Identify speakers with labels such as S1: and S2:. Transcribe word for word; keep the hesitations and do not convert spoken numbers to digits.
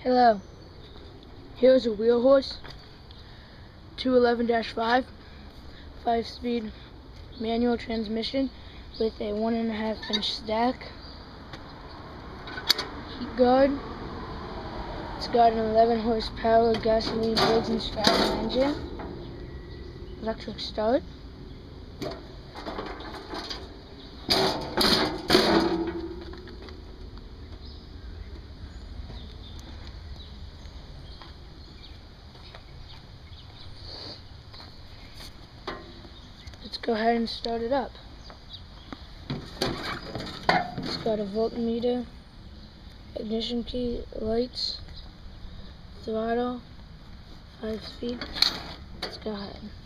S1: Hello, here's a wheel horse, two eleven dash five, five speed manual transmission with a one and a half inch stack, heat guard. It's got an eleven horsepower gasoline Briggs and Stratton engine, electric start. Let's go ahead and start it up. It's got a voltmeter, ignition key, lights, throttle, five speed. Let's go ahead.